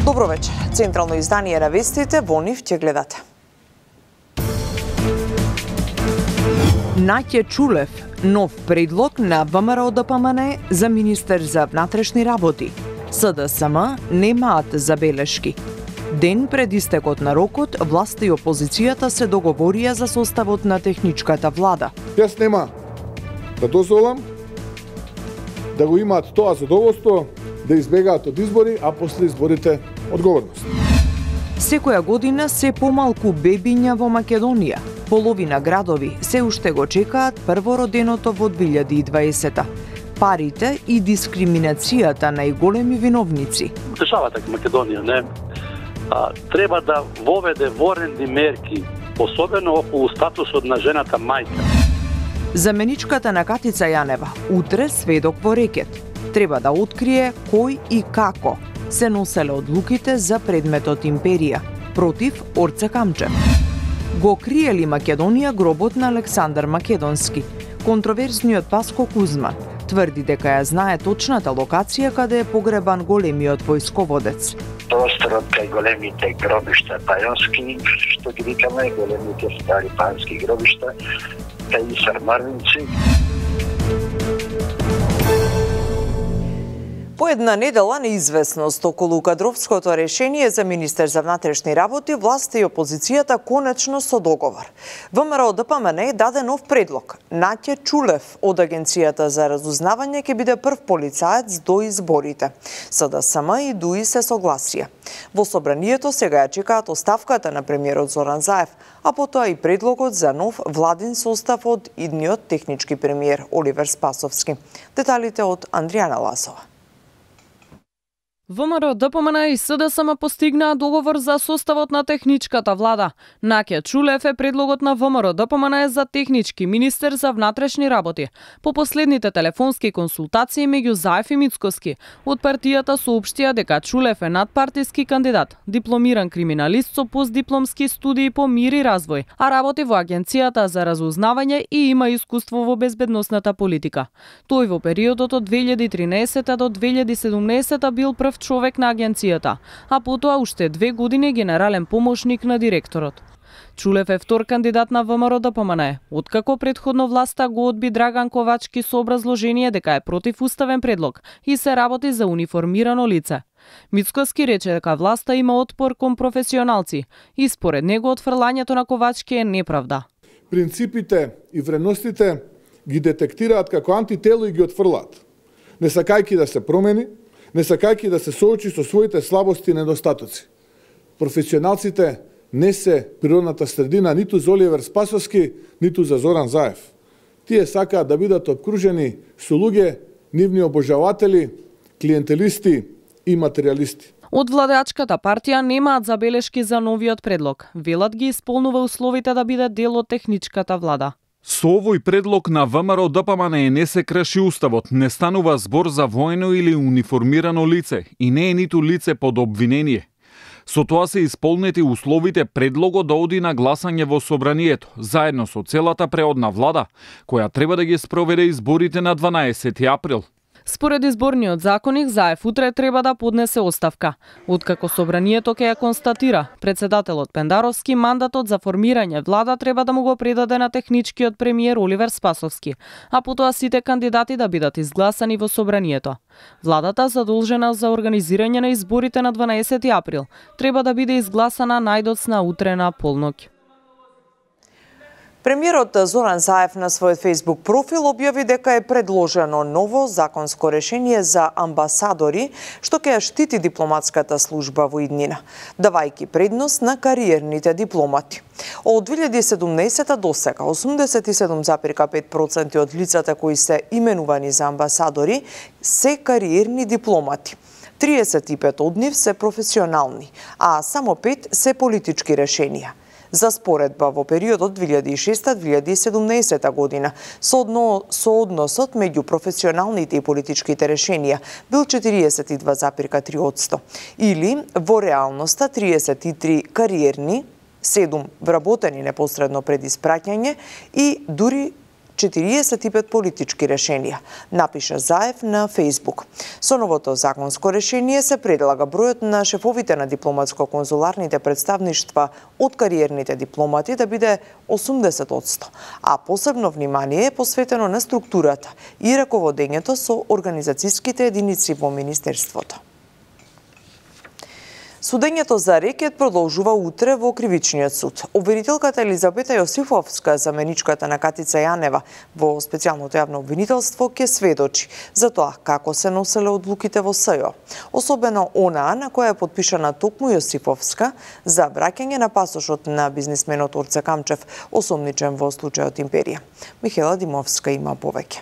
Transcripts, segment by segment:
Добро вечер. Централно издание на вестите во нив ќе гледате. Наќе Чулев, нов предлог на ВМРО-ДПМН за министер за внатрешни работи. СДСМ немаат забелешки. Ден пред истекот на рокот, власта и опозицијата се договорија за составот на техничката влада. Јас нема да дозволам да го имаат тоа задоволство да избегаат од избори, а после изборите одговорност. Секоја година се помалку бебиња во Македонија. Половина градови се уште го чекаат првороденото во 2020-та. Парите и дискриминацијата најголеми виновници. Државата Македонија треба да воведе воренди мерки, особено околу статусот на жената мајка. Заменичката на Катица Јанева, утре сведок во рекет. Треба да открие кој и како се носеле одлуките за предметот империја против Орце Камчев. Го крие ли Македонија гробот на Александар Македонски? Контроверзниот Паско Кузман тврди дека ја знае точната локација каде е погребан големиот војсководец. Просторот кај големите гробишта пајонски, што ги викаме големите стари пајонски гробишта, кај сармарници. По една недела неизвестност околу кадровското решение за министер за внатрешни работи, власта и опозицијата конечно со договор. ВМРО-ДПМН даде нов предлог. Наќе Чулев од Агенцијата за разузнавање ќе биде прв полицаец до изборите. СДСМ и ДУИ се согласија. Во собранието сега ја чекаат оставката на премиерот Зоран Заев, а потоа и предлогот за нов владин состав од идниот технички премиер Оливер Спасовски. Деталите од Андријана Ласова. ВМРО-ДПМН и СДСМ постигнаа договор за составот на техничката влада. Наќе Чулев е предлогот на ВМРО-ДПМН за технички министер за внатрешни работи. По последните телефонски консултации меѓу Заев и Мицкоски, од партијата соопштија дека Чулев е надпартиски кандидат, дипломиран криминалист со постдипломски студии по мир и развој, а работи во Агенцијата за разузнавање и има искуство во безбедносната политика. Тој во периодот од 2013 до 2017 бил прв човек на агенцијата, а потоа уште 2 години генерален помошник на директорот. Чулев е втор кандидат на ВМРО-ДПМН, откако претходно власта го одби Драган Ковачки со образложение дека е противуставен предлог и се работи за униформирано лице. Мицкоски рече дека власта има отпор кон професионалци и според него отфрлањето на Ковачки е неправда. Принципите и вредностите ги детектираат како антитело и ги отфрлаат. Не сакајќи да се промени, не сакајќи да се соочи со своите слабости и недостатоци. Професионалците не се природната средина ниту за Оливер Спасовски, ниту за Зоран Заев. Тие сакаат да бидат обкружени со луѓе, нивни обожаватели, клиентелисти и материјалисти. Од владеачката партија немаат забелешки за новиот предлог. Велат ги исполнува условите да биде дел од техничката влада. Со овој предлог на ВМРО-ДПМН не се крши уставот, не станува збор за воено или униформирано лице и не е ниту лице под обвинение. Со тоа се исполнети условите предлогот да оди на гласање во собранието, заедно со целата преодна влада, која треба да ги спроведе изборите на 12 април. Според изборниот законник, Заев утре треба да поднесе оставка. Откако собранието ќе ја констатира, председателот Пендаровски мандатот за формирање влада треба да му го предаде на техничкиот премиер Оливер Спасовски, а потоа сите кандидати да бидат изгласани во собранието. Владата, задолжена за организирање на изборите на 12 април, треба да биде изгласана најдоцна утре на полноќ. Премиерот Зоран Заев на својот Facebook профил објави дека е предложено ново законско решение за амбасадори, што ќе ја штити дипломатската служба во иднина, давајќи предност на кариерните дипломати. Од 2017 до сега 87,5% од лицата кои се именувани за амбасадори се кариерни дипломати. 35 од нив се професионални, а само 5 се политички решенија. За споредба во периодот 2006-2017 година, со односот меѓу професионалните и политичките решенија бил 42,3%, или во реалноста 33 кариерни, 7 вработени непосредно пред испраќање и дури 45 политички решенија, напиша Заев на Facebook. Со новото законско решение се предлага бројот на шефовите на дипломатско-конзуларните представништва од кариерните дипломати да биде 80%, а посебно внимание е посветено на структурата и раководењето со организацијските единици во Министерството. Судењето за рекет продолжува утре во Кривичниот суд. Обвинителката Елизабета Јосифовска, заменичката на Катица Јанева во специјалното јавно обвинителство, ќе сведочи за тоа како се носеле одлуките во СЈО. Особено онаа на која е подпишана токму Јосифовска за враќање на пасошот на бизнисменот Орце Камчев, осомничен во случајот Империја. Михела Димовска има повеќе.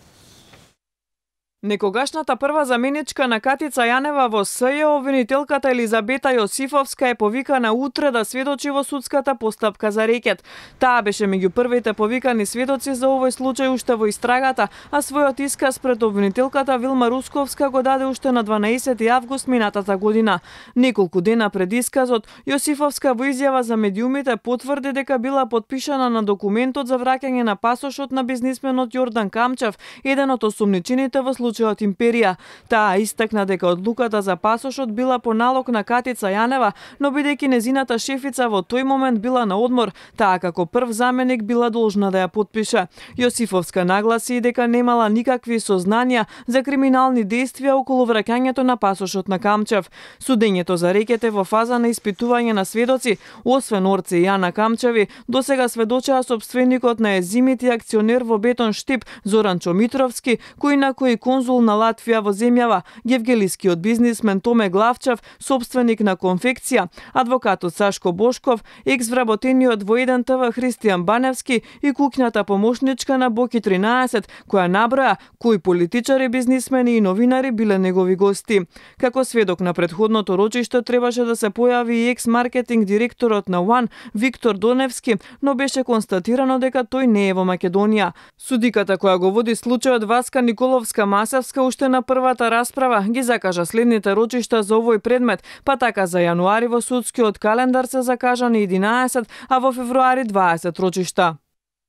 Некогашната прва заменичка на Катица Јанева во СЈО, обвинителката Елизабета Јосифовска е повикана утре да сведочи во судската постапка за рекет. Таа беше меѓу првите повикани сведоци за овој случај уште во истрагата, а својот исказ пред обвинителката Вилма Русковска го даде уште на 12 август минатата година. Неколку дена пред исказот, Јосифовска во изјава за медиумите потврди дека била подпишана на документот за враќање на пасошот на бизнисменот Јордан Камчев, еден од осумничените во случајот Империја. Таа истакна дека одлуката за пасошот била по налог на Катица Јанева, но бидејќи незината шефица во тој момент била на одмор, таа како прв заменик била должна да ја подпише. Јосифовска нагласи дека немала никакви сознанија за криминални дејствија околу враќањето на пасошот на Камчев. Судењето за рекет е во фаза на испитување на сведоци, освен Орце и Јана Камчеви, досега сведочеа сопственикот на Езимит и акционер во Бетон Штип Зоран Чомитровски, кој конзул на Латвија во земјава, евгелискиот бизнисмен Томе Главчев, собственик на Конфекција, адвокатот Сашко Бошков, екс-вработениот во 1 ТВ Христијан Баневски и куќната помошничка на Боки 13, која наброја кои политичари, бизнисмени и новинари биле негови гости. Како сведок на претходното рочиште требаше да се појави и екс-маркетинг директорот на УАН Виктор Доневски, но беше констатирано дека тој не е во Македонија. Судиката која го води случајот Васка Николовска Масевска уште на првата расправа ги закажа следните рочишта за овој предмет, па така за јануари во судскиот календар се закажани 11, а во февруари 20 рочишта.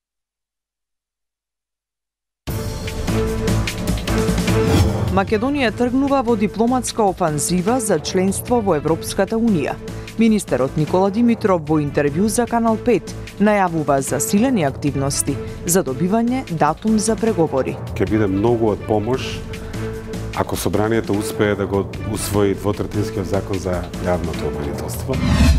Македонија тргнува во дипломатска офанзива за членство во Европската Унија. Министерот Никола Димитров во интервју за Канал 5 најавува засилени активности за добивање датум за преговори. Ќе биде многу од помош ако собранието успее да го усвои двотретинскиот закон за јавното обвинителство.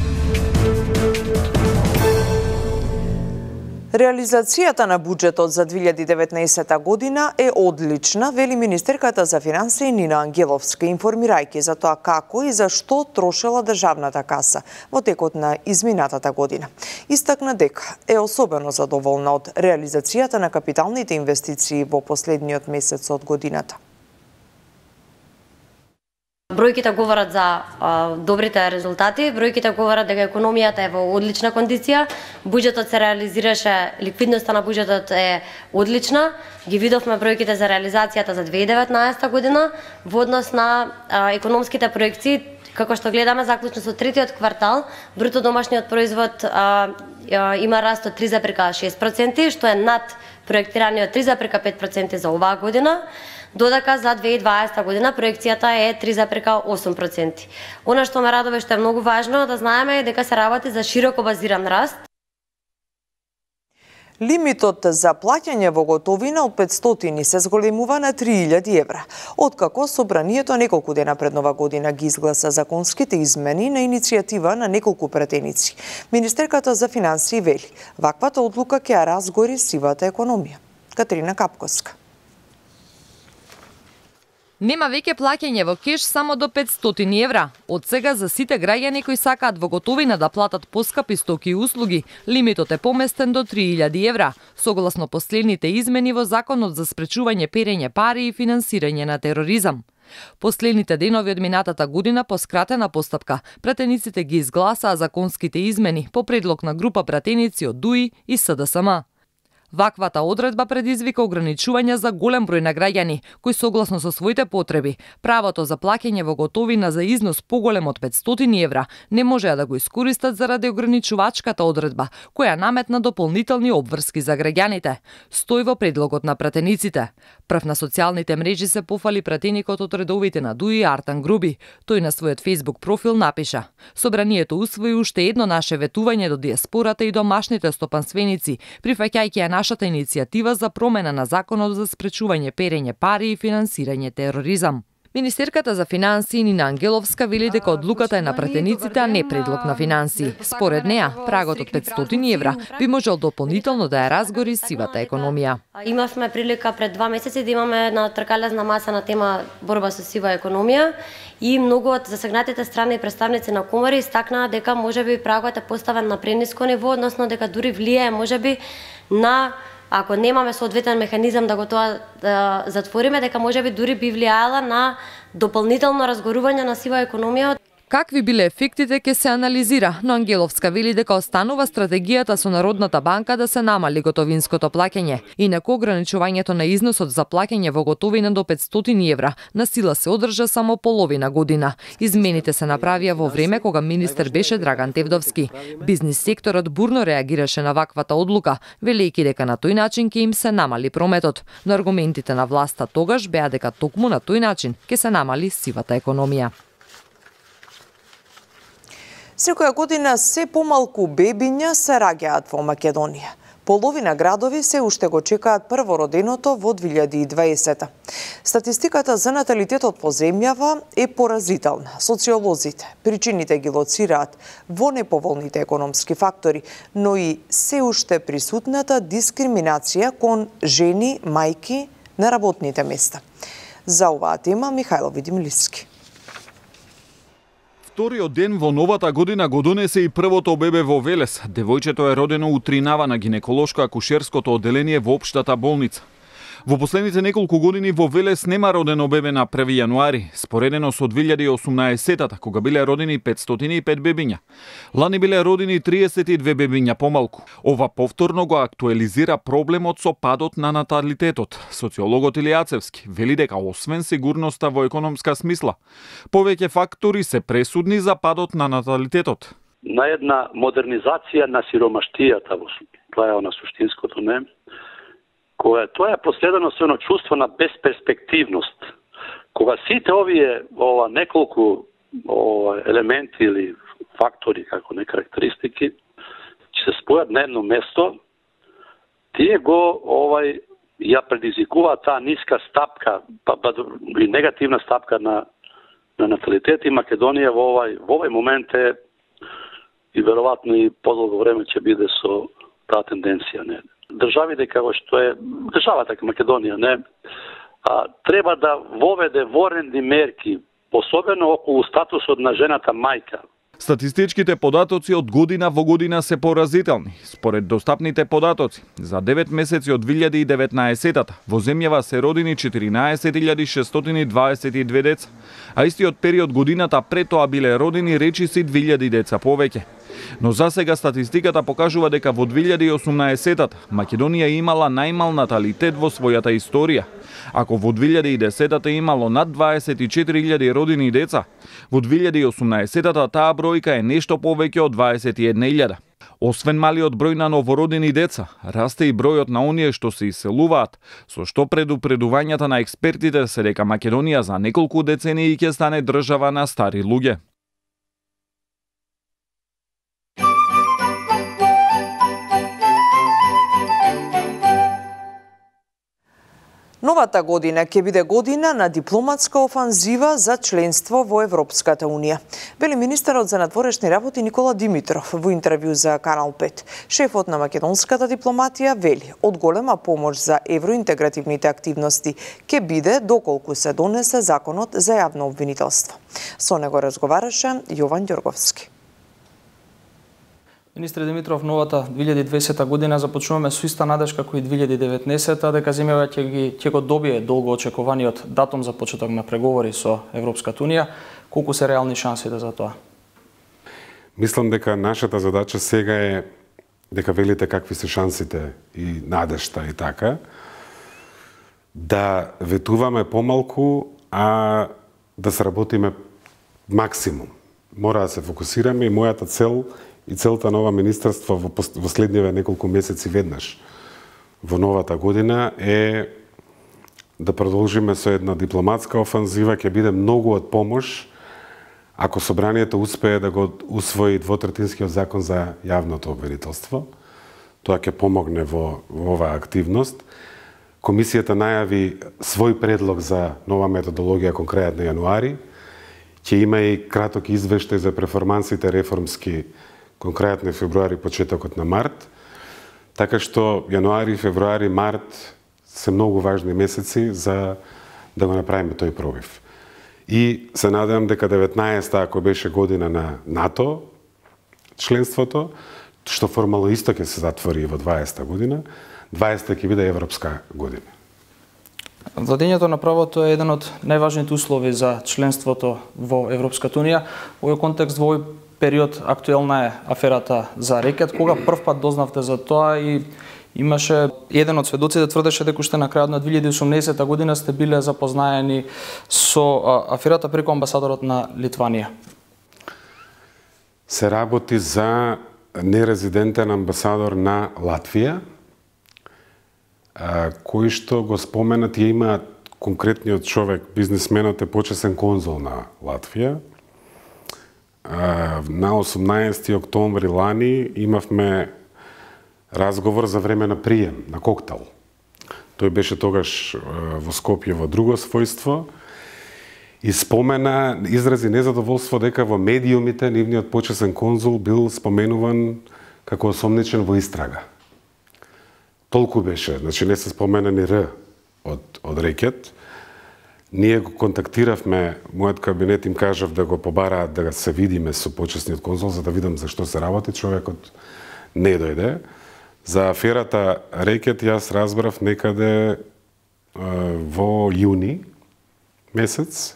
Реализацијата на буџетот за 2019 година е одлична, вели министерката за финансии Нина Ангеловска, информирајќи за тоа како и за што трошела државната каса во текот на изминатата година. Истакна дека е особено задоволна од реализацијата на капиталните инвестиции во последниот месец од годината. Бројките говорат за добрите резултати, бројките говорат дека економијата е во одлична кондиција, буџетот се реализираше, ликвидноста на буџетот е одлична, ги видовме бројките за реализацијата за 2019 година, во однос на економските проекции, како што гледаме заклучно со третиот квартал, бруто домашниот производ има раст од 3,6%, што е над проектираниот 3,5% за оваа година, додека за 2020 година проекцијата е 3,8%. Она што ме радува, што е многу важно да знаеме е дека се работи за широко базиран раст. Лимитот за плаќање во готовина од 500 се зголемува на 3000 евра. Откако собранието неколку дена пред Нова година ги изгласа законските измени на иницијатива на неколку претеници. Министерката за финансии вели, ваквата одлука ќе ја разгори сивата економија. Катерина Капковска. Нема веќе плаќање во кеш само до 500 евра. Од сега за сите граѓани кои сакаат во готовина да платат поскапи стоки и услуги, лимитот е поместен до 3000 евра, согласно последните измени во Законот за спречување перење пари и финансирање на тероризам. Последните денови од минатата година по скратена постапка, пратениците ги изгласаа законските измени по предлог на група пратеници од ДУИ и СДСМ. Ваквата одредба предизвика ограничување за голем број на граѓани, кои согласно со своите потреби, правото за плаќање во готовина за износ поголем од 500 евра не можеа да го искористат заради ограничувачката одредба, која наметна дополнителни обврски за граѓаните. Стои во предлогот на пратениците. Прв на социјалните мрежи се пофали пратеникот од редовите на ДУИ Артан Груби. Тој на својот Facebook профил напиша: Собранието усвои уште едно наше ветување до диаспората и домашните стопанственици, прифаќајќи ја нашата иницијатива за промена на законот за спречување перење пари и финансирање тероризам. Министерката за финансии Нина Ангеловска вели дека одлуката е на пратениците, а не предлог на финансии. Според неа, прагот од 500 евра би можел дополнително да ја разгори сивата економија. Имавме прилика пред 2 месеци да имаме една тркалезна маса на тема борба со сива економија и многу од засегнатите страни и представници на комори истакнаа дека можеби прагот е поставен на прениско ниво, односно дека дури влијае можеби на, ако немаме соодветен механизам да го тоа да затвориме, дека можеби дури би влијаела на дополнително разгорување на сива економија. Какви биле ефектите ќе се анализира, но Ангеловска вели дека останува стратегијата со Народната банка да се намали готовинското плаќање. Инаку ограничувањето на износот за плаќање во готовина до 500 евра на сила се одржа само половина година. Измените се направија во време кога министер беше Драган Тевдовски. Бизнис секторот бурно реагираше на ваквата одлука, велејќи дека на тој начин ќе им се намали прометот. Но аргументите на власта тогаш беа дека токму на тој начин ќе се намали сивата економија. Секоја година се помалку бебиња се раѓаат во Македонија. Половина градови се уште го чекаат првороденото во 2020. Статистиката за наталитетот во земјава е поразителна. Социолозите причините ги лоцираат во неповолните економски фактори, но и се уште присутната дискриминација кон жени, мајки на работните места. За оваа тема Михајло Видимлиски. Вториот ден во новата година го донесе и првото бебе во Велес. Девојчето е родено у Тринава на гинеколошко-акушерското одделение во општата болница. Во последните неколку години во Велес нема родено бебе на 1 јануари, споредено со 2018-та, кога биле родени 505 бебиња. Лани биле родени 32 бебиња помалку. Ова повторно го актуализира проблемот со падот на наталитетот. Социологот Илијацевски вели дека освен сигурноста во економска смисла, повеќе фактори се пресудни за падот на наталитетот. На една модернизација на сиромаштијата, тоа е на суштинското, не? Тоа е последено со едно чувство на безперспективност. Кога сите овие неколку елементи или фактори, како не карактеристики, ќе се спојат на едно место, тие го ја предизвикува таа ниска стапка, и негативна стапка на наталитет, и Македонија во овој момент е и веројатно и подолго време ќе биде со таа тенденција, не? Државите како што е државата како Македонија, не, треба да воведе воренди мерки, особено околу статусот на жената мајка. Статистичките податоци од година во година се поразителни. Според достапните податоци, за 9 месеци од 2019-та во земјава се родени 14.622 деца, а истиот период годината пред тоа биле родени речиси 2000 деца повеќе. Но засега статистиката покажува дека во 2018-та Македонија имала најмал наталитет во својата историја. Ако во 2010-та имало над 24.000 родени деца, во 2018-та таа бројка е нешто повеќе од 21.000. Освен малиот број на новородени деца, расте и бројот на оние што се иселуваат, со што предупредувањата на експертите се дека Македонија за неколку децении ќе стане држава на стари луѓе. Новата година ќе биде година на дипломатска офанзива за членство во Европската Унија, вели министерот за надворешни работи Никола Димитров во интервју за Канал 5. Шефот на македонската дипломатија вели, од голема помош за евроинтегративните активности ќе биде доколку се донесе законот за јавно обвинителство. Со него разговараше Јован Ѓорговски. Министре Димитров, новата 2020 година започнуваме со иста надеж како и 2019, дека земјава ќе го добие долго очекуваниот датум за почеток на преговори со Европската Унија. Колку се реални шансите за тоа? Мислам дека нашата задача сега е дека велите какви се шансите и надежта и така, да ветуваме помалку, а да сработиме максимум. Мора да се фокусираме и мојата цел и целта на ова министерство во следниве неколку месеци веднаш во новата година е да продолжиме со една дипломатска офанзива, ќе биде многу од помош ако собранието успее да го усвои двотретинскиот закон за јавното обвинителство. Тоа ќе помогне во оваа активност. Комисијата најави свој предлог за нова методологија кон крајот на јануари. Ќе има и краток извештај за перформансите реформски кон крајот на февруари, почетокот на март. Така што јануари, февруари, март се многу важни месеци за да го направиме тој пробив. И се надевам дека 19-та, ако беше година на НАТО, членството, што формално исто ќе се затвори во 20-та година, 20-та ќе биде европска година. Владењето на правото е еден од најважните услови за членството во Европската унија. Во овој контекст, во овој период актуелна е аферата за рекет. Кога првпат дознавте за тоа и имаше еден од сведоците тврдеше дека уште на крајот на 2018 година сте биле запознаени со аферата преку амбасадорот на Литванија? Се работи за нерезидентен амбасадор на Латвија, кој што го споменат ја има конкретниот човек, бизнисменот е почесен конзул на Латвија. На 18 октомври лани имавме разговор за време на прием, на коктел. Тој беше тогаш во Скопје во друго својство и спомена, изрази незадоволство дека во медиумите нивниот почесен конзул бил споменуван како осомничен во истрага. Толку беше, значи не се спомена ни Р од рекет. Ние го контактиравме, мојот кабинет им кажав да го побараат да се видиме со почесниот конзул за да видам за што се работи, човекот не дојде. За аферата рекет јас разбрав некаде во јуни месец,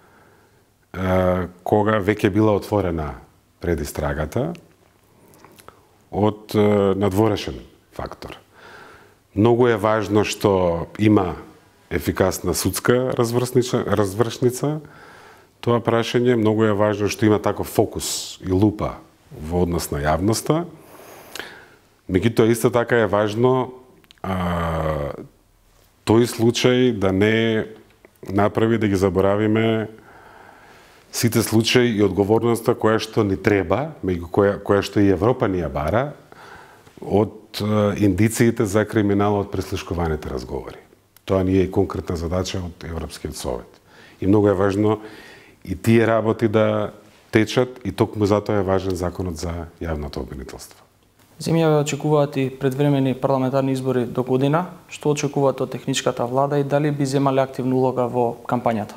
кога веќе била отворена предистрагата од надворешен фактор. Многу е важно што има ефикасна судска развршница тоа прашање, многу е важно што има таков фокус и лупа во однос на јавноста. Меѓутоа исто така е важно тој случај да не направи да ги заборавиме сите случаи и одговорноста која што ни треба, која што и Европа ни ја бара од индициите за криминал од прислушкуваните разговори. Тоа ни е и конкретна задача од Европскиот совет. И многу е важно и тие работи да течат и токму затоа е важен законот за јавното обвинителство. Земјаве очекуваат и предвремени парламентарни избори до година. Што очекуваат од техничката влада и дали би земале активна улога во кампањата?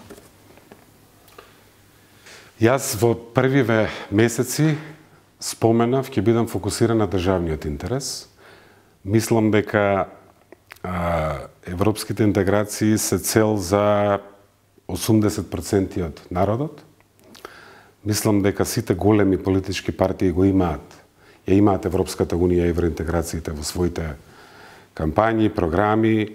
Јас во првиве месеци споменав ќе бидам фокусиран на државниот интерес. Мислам дека европските интеграции се цел за 80% од народот. Мислам дека сите големи политички партии го имаат. Ја имаат Европската унија и евроинтеграциите во своите кампањи, програми.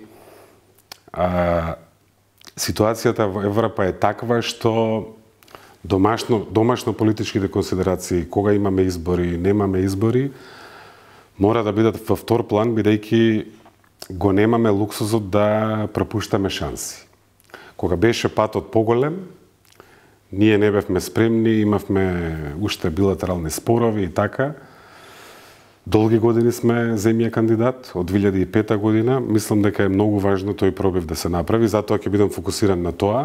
Ситуацијата во Европа е таква што домашно политичките консидерации, кога имаме избори, немаме избори, мора да бидат во втор план, бидејќи го немаме луксузот да пропуштаме шанси. Кога беше патот поголем, ние не бевме спремни, имавме уште билатерални спорови и така. Долги години сме земја кандидат, од 2005 година. Мислам дека е многу важно тој пробив да се направи, затоа ќе бидам фокусиран на тоа.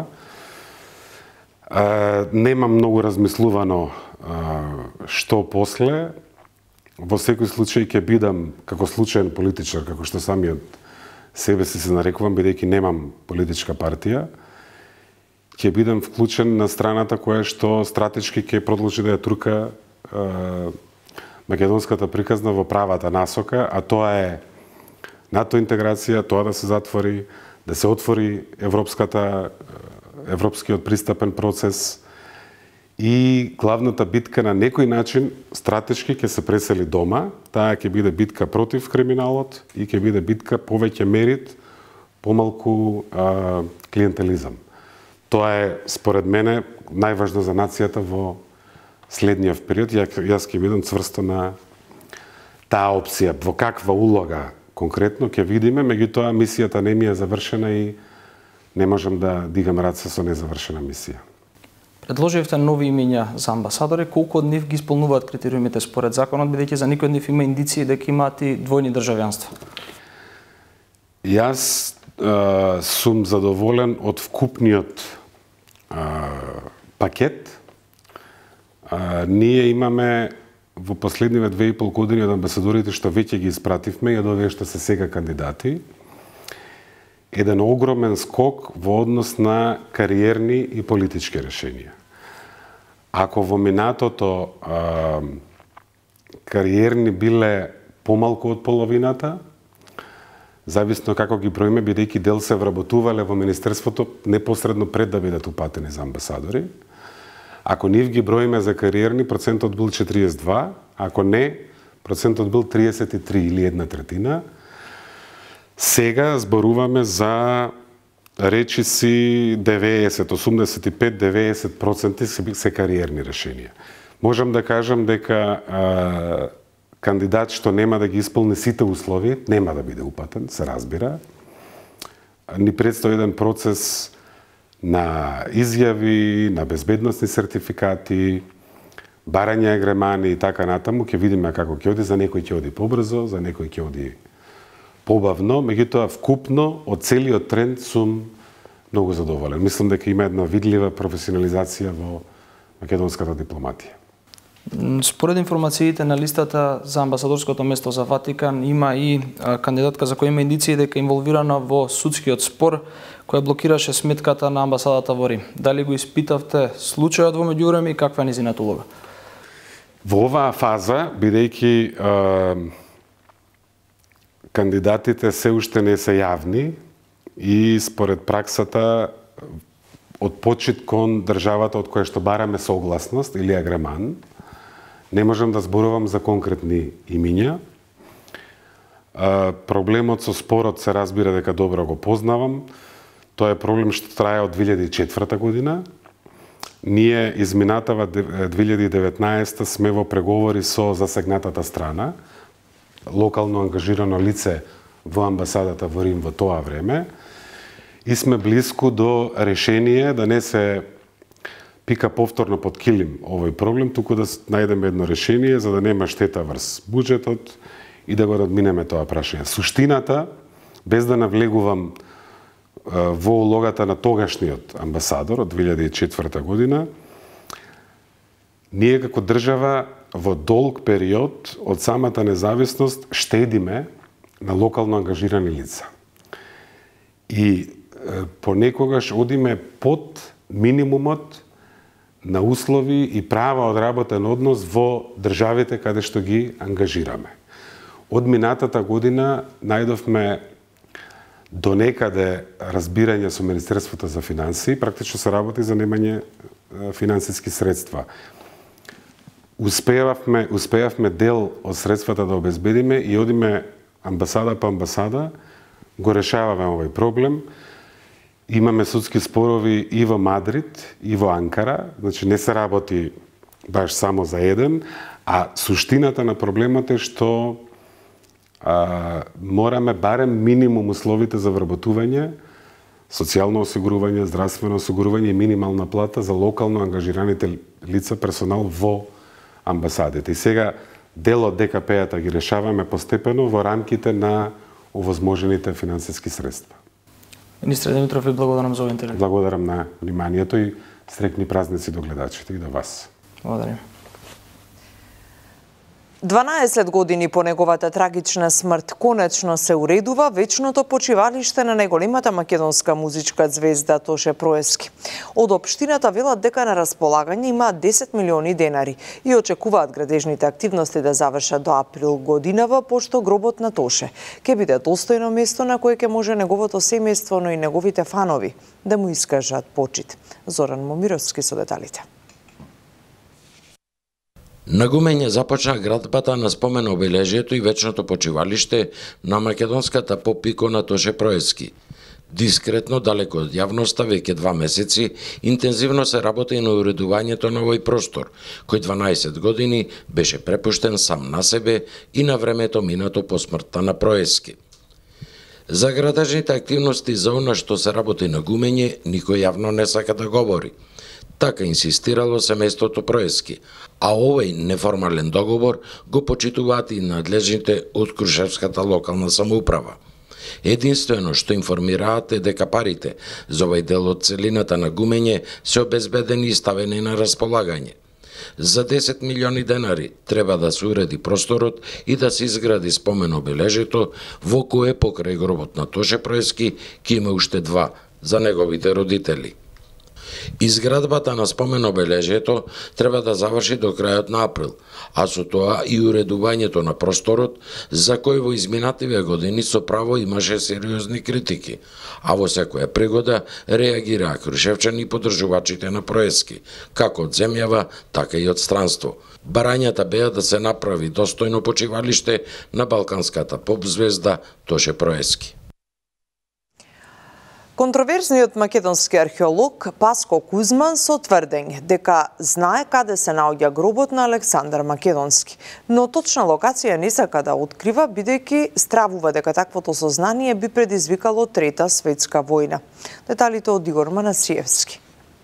Нема многу размислувано што после. Во секој случај ќе бидам како случаен политичар, како што самиот себе си се нарекувам, бидејќи немам политичка партија, ќе бидам вклучен на страната која што стратешки ќе продолжи да ја турка македонската приказна во правата насока, а тоа е НАТО интеграција, тоа да се затвори, да се отвори европскиот пристапен процес и главната битка на некој начин стратешки ќе се пресели дома. Таа ќе биде битка против криминалот и ќе биде битка повеќе мерит, помалку клиентелизам. Тоа е, според мене, најважно за нацијата во следниот период. Јас ќе бидам цврсто на таа опција. Во каква улога конкретно ќе видиме, меѓутоа мисијата не ми е завршена и не можам да дигам раце со незавршена мисија. Предложивте нови имиња за амбасадори, колку од нив ги исполнуваат критериумите според законот, бидејќи за некој од нив има индиции дека имаат и двојни државјанства? Јас сум задоволен од вкупниот пакет. Ние имаме во последниве 2,5 години од амбасадорите што веќе ги испративме и од овие што се сега кандидати, еден огромен скок во однос на кариерни и политички решенија. Ако во минатото кариерни биле помалку од половината, зависно како ги броиме, бидејќи дел се вработувале во Министерството непосредно пред да бидат упатени за амбасадори. Ако нив ги броиме за кариерни, процентот бил 42, ако не, процентот бил 33 или 1/3. Сега зборуваме за речиси 90, 85, 90% се кариерни решенија. Можам да кажам дека кандидат што нема да ги исполни сите услови, нема да биде упатен, се разбира. Ни предстои еден процес на изјави, на безбедносни сертификати, барање агремани и така натаму. Ќе видиме како ќе оди, за некој ќе оди побрзо, за некој ќе оди побавно, меѓутоа вкупно од целиот тренд сум многу задоволен. Мислам дека има една видлива професионализација во македонската дипломатија. Според информациите на листата за амбасадорското место за Ватикан има и кандидатка за која има индиции дека е инволвирана во судскиот спор која блокираше сметката на амбасадата во Рим. Дали го испитавте случајот во меѓувреме и каква е нејзината улога? Во оваа фаза, бидејќи кандидатите се уште не се јавни и според праксата од почит кон државата од која што бараме согласност или агреман, не можам да зборувам за конкретни имиња. Проблемот со спорот се разбира дека добро го познавам. Тоа е проблем што трае од 2004 година. Ние изминатава 2019 сме во преговори со засегнатата страна, локално ангажирано лице во амбасадата во Рим во тоа време, и сме блиску до решение да не се пика повторно под килим овој проблем, туку да најдеме едно решение за да нема штета врз буџетот и да го надминеме тоа прашање. Суштината, без да навлегувам во улогата на тогашниот амбасадор од 2004 година, ние како држава во долг период од самата независност штедиме на локално ангажирани лица. И понекогаш одиме под минимумот на услови и права од работен однос во државите каде што ги ангажираме. Од минатата година најдовме до некаде разбирање со Министерството за финансии, практично се работи за немање финансиски средства. Успеавме дел од средствата да обезбедиме и одиме амбасада по амбасада, го решаваме овој проблем. Имаме судски спорови и во Мадрид, и во Анкара, значи не се работи баш само за еден, а суштината на проблемот е што мораме барем минимум условите за вработување, социјално осигурување, здравствено осигурување и минимална плата за локално ангажираните лица, персонал во амбасадите. И сега дел од ДКП-ата ги решаваме постепено во рамките на овозможените финансиски средства. Министре Димитров, ви благодарам за овој интервју. Благодарам на вниманието и среќни празници до гледачите и до вас. Благодарам. 12 години по неговата трагична смрт конечно се уредува вечното почивалиште на најголемата македонска музичка звезда Тоше Проески. Од општината велат дека на располагање има 10 милиони денари и очекуваат градежните активности да завршат до април годинава, пошто гробот на Тоше ќе биде достојно место на кое ќе може неговото семејство, но и неговите фанови да му искажат почит. Зоран Момировски со деталите. На Гумење започна градбата на спомен обележието и вечното почивалиште на македонската поп-икона Тоше Проески. Дискретно, далеко од јавноста, веќе 2 месеци, интензивно се работи и на уредувањето на овој простор, кој 12 години беше препуштен сам на себе и на времето минато по смртта на Проески. За градежните активности за она што се работи на Гумење, никој јавно не сака да говори. Така инсистирало семејството Проески, а овој неформален договор го почитуваат и надлежните од Крушевската локална самоуправа. Единствено што информираат е дека парите за овој дел од целината на Гумење се обезбедени и ставени на располагање. За 10 милиони денари треба да се уреди просторот и да се изгради спомен обележието во кое покрај гробот на Тоше Проески ќе има уште 2 за неговите родители. Изградбата на спомен обележието треба да заврши до крајот на април, а со тоа и уредувањето на просторот, за кој во изминативе години со право имаше сериозни критики, а во секоја пригода реагираа крушевчани и поддржувачите на Проески, како од земјава, така и од странство. Барањата беа да се направи достојно почивалиште на балканската поп-звезда Тоше Проески. Контроверзниот македонски археолог Паско Кузман со тврдење дека знае каде се наоѓа гробот на Александар Македонски, но точна локација не сака да открива, бидејќи стравува дека таквото сознание би предизвикало Трета светска војна. Деталите од Игор Манасиевски.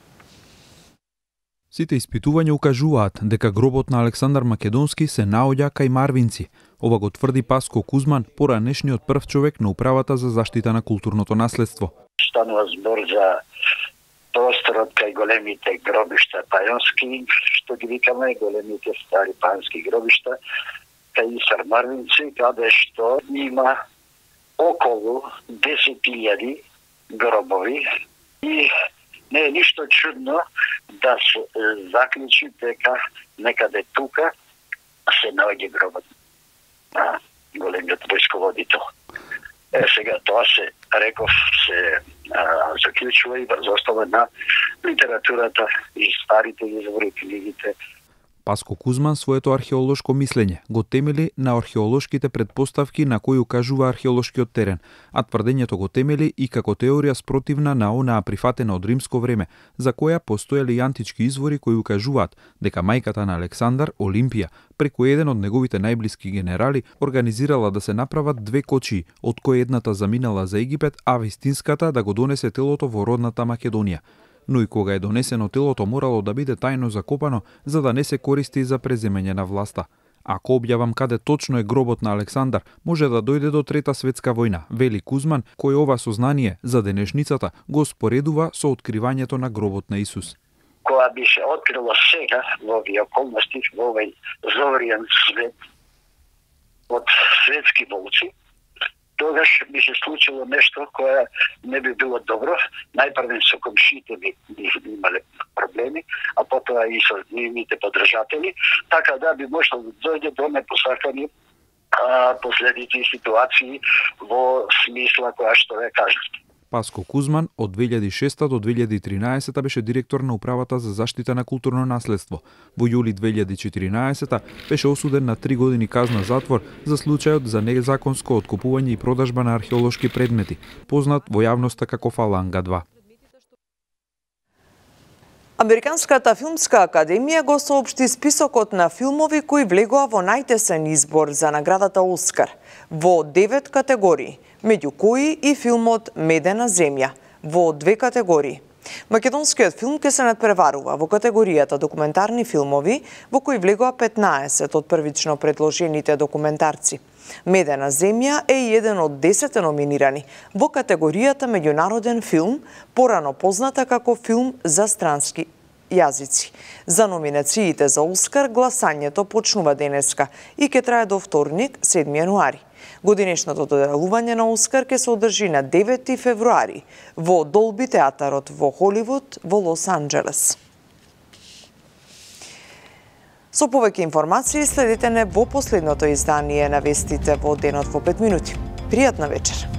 Сите испитувања укажуваат дека гробот на Александар Македонски се наоѓа кај Марвинци. Ова го тврди Паско Кузман, поранешниот прв човек на управата за заштита на културното наследство. Станува збор за просторот кај големите гробишта пајонски, што ги викаме големите стари пајонски гробишта, кај Исар Марвинци, каде што има околу 10.000 гробови и не е ништо чудно да се заклучи дека некаде тука се наоѓа гробот на големиот војсководител. Сега тоа се, реков, се заклучува и врз основа на литературата и старите извори, книгите. Паско Кузман своето археолошко мислење го темели на археолошките предпоставки на кои укажува археолошкиот терен, а тврдењето го темели и како теорија спротивна на онаа прифатена од римско време, за која постоеле и антички извори кои укажуваат дека мајката на Александар, Олимпија, преку еден од неговите најблиски генерали, организирала да се направат 2 кочии, од кои едната заминала за Египет, а вистинската да го донесе телото во родната Македонија. Но и кога е донесено телото морало да биде тајно закопано за да не се користи за преземење на власта. Ако објавам каде точно е гробот на Александар, може да дојде до Трета светска војна, вели Кузман, кој ова сознание за денешницата го споредува со откривањето на гробот на Исус. Кога би се открило сега во овие околности, во овој зоријан свет од светски болци, тогаш би се случило нешто кое не би било добро. Најпрвен со комшиите би имале проблеми, а потоа и со нивните поддржатели, така да би можело да дојде до непосакани последици и ситуации во смисла која што ве кажавте. Паско Кузман од 2006 до 2013 беше директор на управата за заштита на културно наследство. Во јули 2014 беше осуден на 3 години казна затвор за случајот за незаконско откупување и продажба на археолошки предмети, познат во јавноста како Фаланга 2. Американската филмска академија го соопшти списокот на филмови кои влегоа во најтесен избор за наградата Оскар во 9 категории, меѓу кои и филмот Медена земја во 2 категории. Македонскиот филм ќе се надпреварува во категоријата документарни филмови, во кои влегоа 15 од првично предложените документарци. Медена земја е еден од 10 номинирани во категоријата меѓународен филм, порано позната како филм за странски јазици. За номинациите за Оскар гласањето почнува денеска и ќе трае до вторник, 7 јануари. Годинешното доделување на Оскар ќе се одржи на 9 февруари во Долби театарот во Холивуд во Лос Анџелес. Со повеќе информации следете не во последното издание на вестите во денот во 5 минути. Пријатна вечер.